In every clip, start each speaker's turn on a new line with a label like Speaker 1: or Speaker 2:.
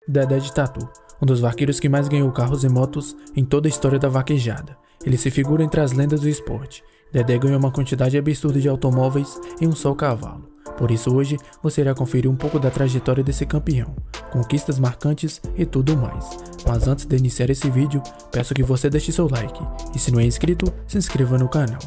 Speaker 1: Dedé de Tatu, um dos vaqueiros que mais ganhou carros e motos em toda a história da vaquejada. Ele se figura entre as lendas do esporte. Dedé ganhou uma quantidade absurda de automóveis em um só cavalo. Por isso hoje você irá conferir um pouco da trajetória desse campeão, conquistas marcantes e tudo mais. Mas antes de iniciar esse vídeo, peço que você deixe seu like e se não é inscrito, se inscreva no canal.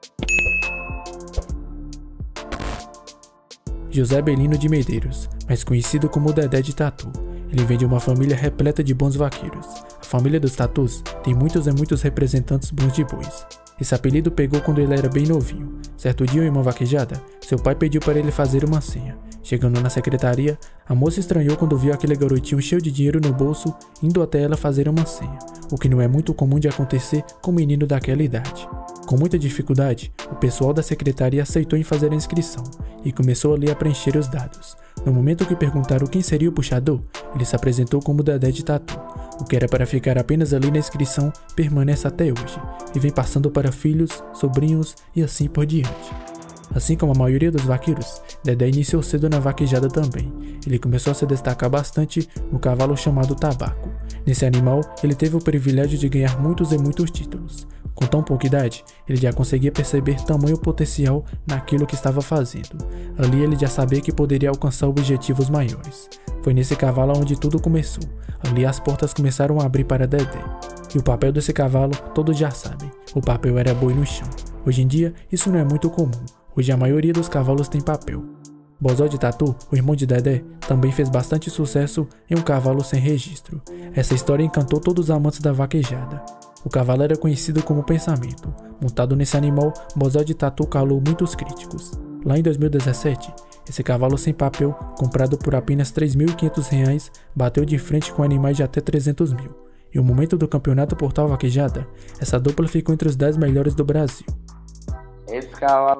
Speaker 1: José Belino de Medeiros, mais conhecido como Dedé de Tatu. Ele vem de uma família repleta de bons vaqueiros. A família dos Tatus tem muitos representantes bons de bois. Esse apelido pegou quando ele era bem novinho. Certo dia, em uma vaquejada, seu pai pediu para ele fazer uma senha. Chegando na secretaria, a moça estranhou quando viu aquele garotinho cheio de dinheiro no bolso indo até ela fazer uma senha, o que não é muito comum de acontecer com um menino daquela idade. Com muita dificuldade, o pessoal da secretaria aceitou em fazer a inscrição e começou ali a preencher os dados. No momento que perguntaram quem seria o puxador, ele se apresentou como Dedé de Tatu. O que era para ficar apenas ali na inscrição permanece até hoje e vem passando para filhos, sobrinhos e assim por diante. Assim como a maioria dos vaqueiros, Dedé iniciou cedo na vaquejada também. Ele começou a se destacar bastante no cavalo chamado Tabaco. Nesse animal, ele teve o privilégio de ganhar muitos títulos. Com tão pouca idade, ele já conseguia perceber tamanho potencial naquilo que estava fazendo. Ali ele já sabia que poderia alcançar objetivos maiores. Foi nesse cavalo onde tudo começou. Ali as portas começaram a abrir para Dedé. E o papel desse cavalo, todos já sabem. O papel era boi no chão. Hoje em dia, isso não é muito comum. Hoje a maioria dos cavalos tem papel. Bozó de Tatu, o irmão de Dedé, também fez bastante sucesso em um cavalo sem registro. Essa história encantou todos os amantes da vaquejada. O cavalo era conhecido como Pensamento. Montado nesse animal, Bozó de Tatu calou muitos críticos. Lá em 2017, esse cavalo sem papel, comprado por apenas R$ 3.500, bateu de frente com animais de até 300 mil. E no momento do campeonato Portal Vaquejada, essa dupla ficou entre os 10 melhores do Brasil.
Speaker 2: Esse cavalo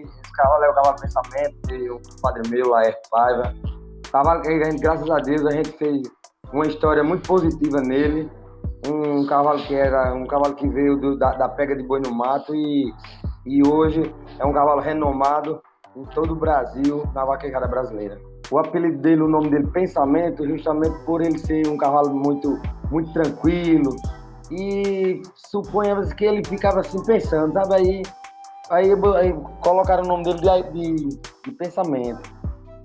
Speaker 2: é o cavalo Pensamento, que o padre meu lá é Paiva. Cavalo que a gente, graças a Deus, a gente fez uma história muito positiva nele. Um cavalo que veio da pega de boi no mato e hoje é um cavalo renomado em todo o Brasil, na vaquejada brasileira. O apelido dele, o nome dele, Pensamento, justamente por ele ser um cavalo muito tranquilo e suponhamos que ele ficava assim pensando, sabe? Aí colocaram o nome dele de Pensamento.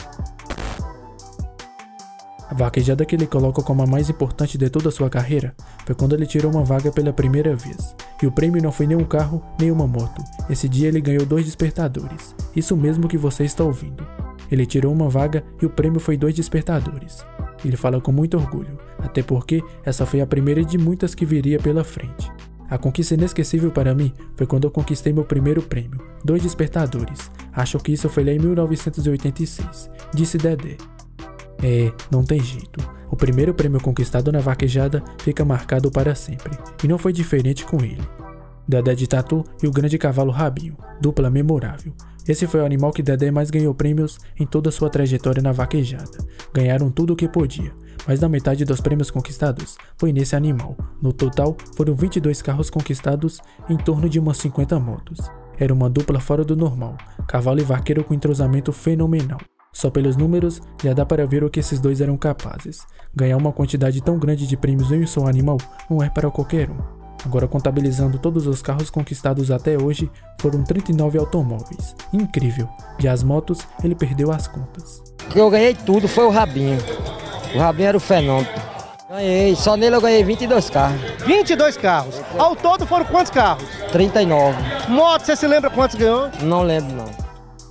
Speaker 1: A vaquejada que ele coloca como a mais importante de toda a sua carreira foi quando ele tirou uma vaga pela primeira vez. E o prêmio não foi nem um carro, nem uma moto. Esse dia ele ganhou 2 despertadores. Isso mesmo que você está ouvindo. Ele tirou uma vaga e o prêmio foi 2 despertadores. Ele fala com muito orgulho, até porque essa foi a primeira de muitas que viria pela frente. A conquista inesquecível para mim foi quando eu conquistei meu primeiro prêmio, 2 despertadores. Acho que isso foi lá em 1986, disse Dedé. Não tem jeito. O primeiro prêmio conquistado na vaquejada fica marcado para sempre, e não foi diferente com ele. Dedé de Tatu e o grande cavalo Rabinho, dupla memorável. Esse foi o animal que Dedé mais ganhou prêmios em toda a sua trajetória na vaquejada. Ganharam tudo o que podia, mas da metade dos prêmios conquistados foi nesse animal. No total, foram 22 carros conquistados e em torno de umas 50 motos. Era uma dupla fora do normal, cavalo e vaqueiro com entrosamento fenomenal. Só pelos números, já dá para ver o que esses dois eram capazes. Ganhar uma quantidade tão grande de prêmios em um só animal não é para qualquer um. Agora, contabilizando todos os carros conquistados até hoje, foram 39 automóveis. Incrível! Já as motos, ele perdeu as contas.
Speaker 3: Eu ganhei tudo, foi o Rabinho. O Rabinho era o fenômeno. Ganhei, só nele eu ganhei 22 carros.
Speaker 4: 22 carros? Ao todo foram quantos carros?
Speaker 3: 39.
Speaker 4: Moto, você se lembra quantos ganhou?
Speaker 3: Não lembro não.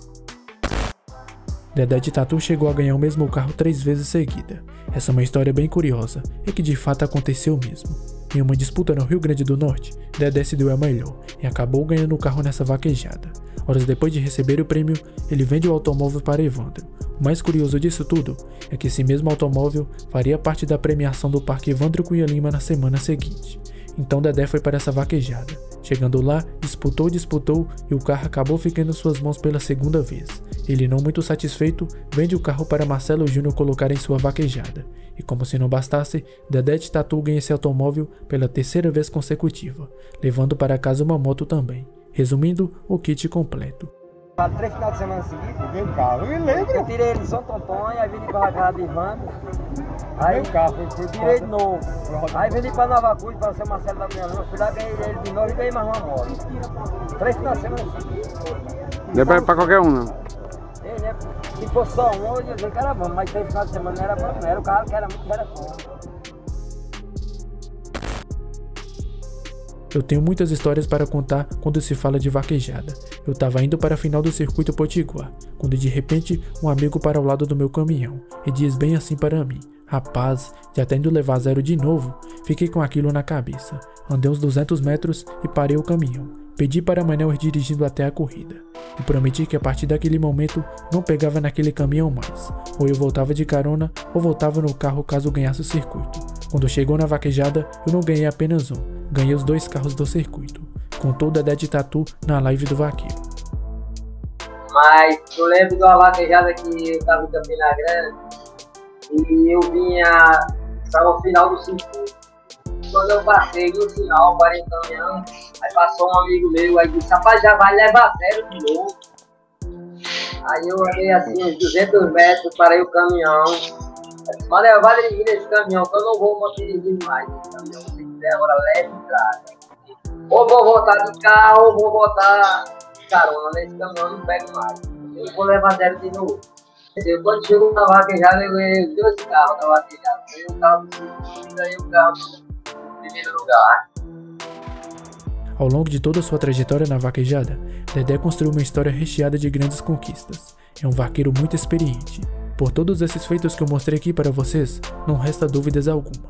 Speaker 1: Dedé de Tatu chegou a ganhar o mesmo carro 3 vezes seguida. Essa é uma história bem curiosa e que de fato aconteceu mesmo. Em uma disputa no Rio Grande do Norte, Dedé se deu a melhor e acabou ganhando o carro nessa vaquejada. Horas depois de receber o prêmio, ele vende o automóvel para Evandro. O mais curioso disso tudo é que esse mesmo automóvel faria parte da premiação do Parque Evandro Cunha Lima na semana seguinte. Então Dedé foi para essa vaquejada. Chegando lá, disputou e o carro acabou ficando em suas mãos pela segunda vez. Ele, não muito satisfeito, vende o carro para Marcelo Júnior colocar em sua vaquejada. E como se não bastasse, Dedé de Tatu ganha esse automóvel pela 3ª vez consecutiva, levando para casa uma moto também. Resumindo, o kit completo.
Speaker 2: 3 finais de semana seguidos, eu vi o carro, eu me lembro. Eu tirei ele de São Tonton e aí vim de Barracada de Ivandro.
Speaker 3: Aí tirei de novo. Aí vendi pra Nova Cruz, para o seu Marcelo da Minha Lua. Fui lá, ganhei ele de novo e ganhei mais uma moto. 3 finais de semana assim.
Speaker 5: Não é pra qualquer um, não.
Speaker 3: Se fosse só um, eu ia dizer que era bom, mas 3 finais de semana não era bom, não. Era o carro que era muito, era bom.
Speaker 1: Eu tenho muitas histórias para contar quando se fala de vaquejada. Eu estava indo para a final do circuito Potiguar, quando de repente um amigo para o lado do meu caminhão e diz bem assim para mim: rapaz, já tá indo levar zero de novo? Fiquei com aquilo na cabeça. Andei uns 200 metros e parei o caminhão. Pedi para Manel ir dirigindo até a corrida. E prometi que a partir daquele momento não pegava naquele caminhão mais. Ou eu voltava de carona ou voltava no carro caso ganhasse o circuito. Quando chegou na vaquejada, eu não ganhei apenas um. Ganhei os 2 carros do circuito. Contou Dedé de Tatu na live do Vaqueiro.
Speaker 3: Mas eu lembro de uma vaquejada que eu estava em Campina Grande e eu vinha, estava no final do circuito. Quando eu passei no final, parei o caminhão, aí passou um amigo meu, aí disse: rapaz, já vai levar zero de novo. Aí eu andei assim uns 200 metros, parei o caminhão. Mas eu vou dirigir esse caminhão, que eu não vou dirigir mais esse caminhão. Se quiser agora, leve e traga. Ou vou voltar de carro, ou vou voltar de carona nesse caminhão, não pego mais. Eu vou levar zero de novo. Quando chegou na vaquejada, eu ganhei 2 carros na vaquejada. Ganhei um carro do segundo e ganhei um carro do primeiro lugar.
Speaker 1: Ao longo de toda a sua trajetória na vaquejada, Dedé construiu uma história recheada de grandes conquistas. É um vaqueiro muito experiente. Por todos esses feitos que eu mostrei aqui para vocês, não resta dúvidas alguma.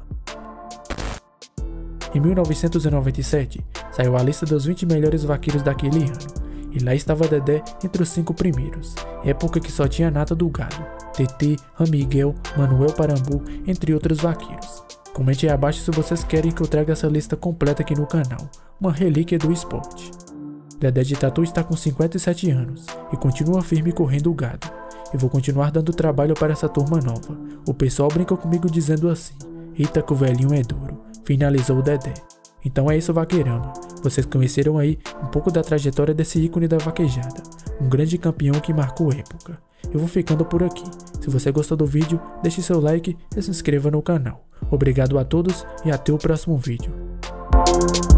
Speaker 1: Em 1997, saiu a lista dos 20 melhores vaqueiros daquele ano, e lá estava Dedé entre os 5 primeiros, época que só tinha nata do gado, TT, Ramiguel, Manuel Parambu, entre outros vaqueiros. Comente aí abaixo se vocês querem que eu traga essa lista completa aqui no canal, uma relíquia do esporte. Dedé de Tatu está com 57 anos e continua firme correndo o gado. E vou continuar dando trabalho para essa turma nova. O pessoal brinca comigo dizendo assim: eita que o velhinho é duro, finalizou o Dedé. Então é isso, vaqueirama. Vocês conheceram aí um pouco da trajetória desse ícone da vaquejada, um grande campeão que marcou época. Eu vou ficando por aqui. Se você gostou do vídeo, deixe seu like e se inscreva no canal. Obrigado a todos e até o próximo vídeo.